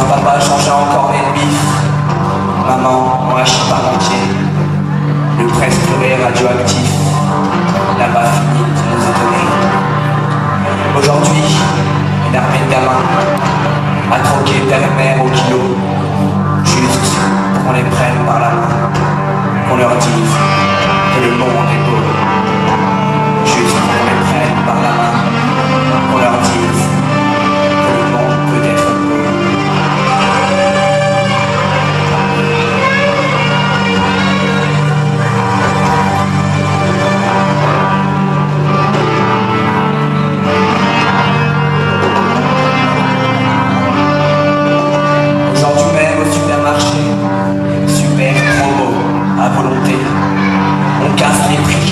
papa changeait encore les bifs. Maman en hachis parmentier. Le presse purée radioactif. Là-bas fini de nous étonner. Aujourd'hui, une armée de gamins a troqué père et mère au kilo. Juste pour qu'on les prenne par la main. Qu'on leur dise que le monde est beau. Juste pour qu'on les prenne par la main. Qu'on leur dise que le monde peut être beau. Aujourd'hui même au supermarché, super promo à volonté. On casse les prix.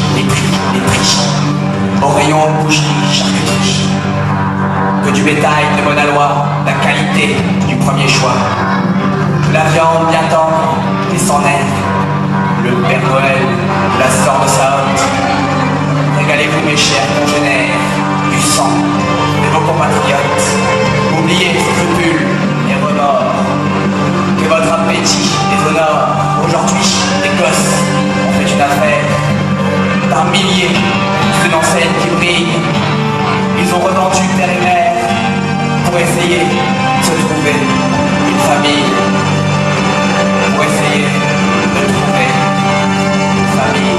Au rayon boucherie, charcuterie. Que du bétail de bonne aloi, la qualité du premier choix. De la viande bien tendre et sans nerfs. Le Père Noël de la sort de sa hotte. Régalez-vous mes chers congénères, du sang de vos compatriotes. Oubliez vos scrupules et remords. Que votre appétit déshonore. Aujourd'hui, les gosses ont fait une affaire. Par milliers, une enseigne qui brille. Ils ont revendu père et mère pour essayer de se trouver une famille. Pour essayer de trouver une famille.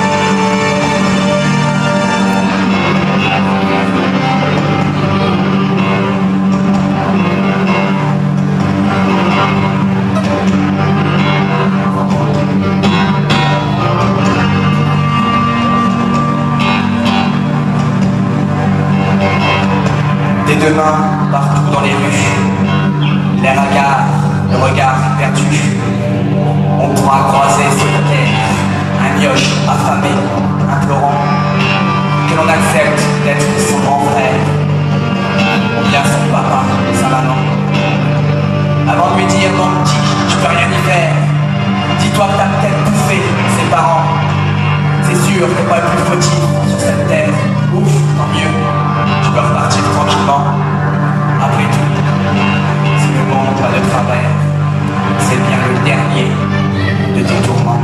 Dès demain, partout dans les rues, l'air hagard, le regard perdu, on pourra croiser sur la terre un mioche affamé, implorant que l'on accepte d'être son grand frère, ou bien son papa, sa maman. Avant de lui dire mon petit, tu peux rien y faire, dis-toi que t'as peut-être bouffé ses parents. C'est sûr que t'es pas le plus fautif sur cette terre. Ouf, tant mieux, tu peux repartir tranquillement. Après tout, si le monde va de travers, c'est bien le dernier de tes tourments.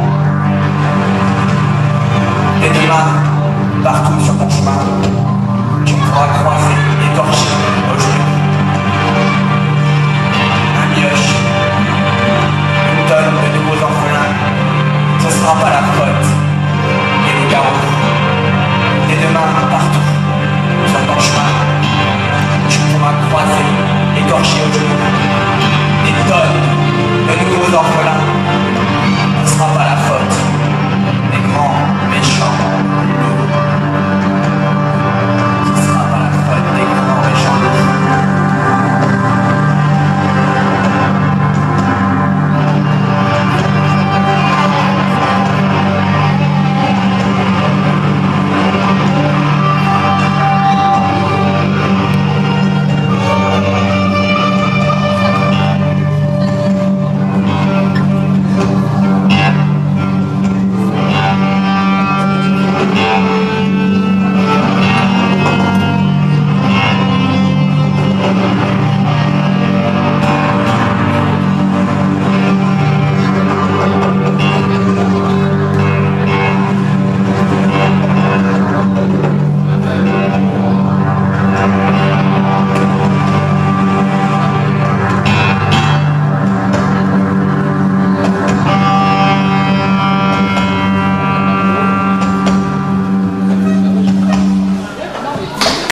Dès demain, partout sur ton chemin, tu pourras croiser écorché au genou un mioche, une tonne de nouveaux orphelins. Ce sera pas la fin.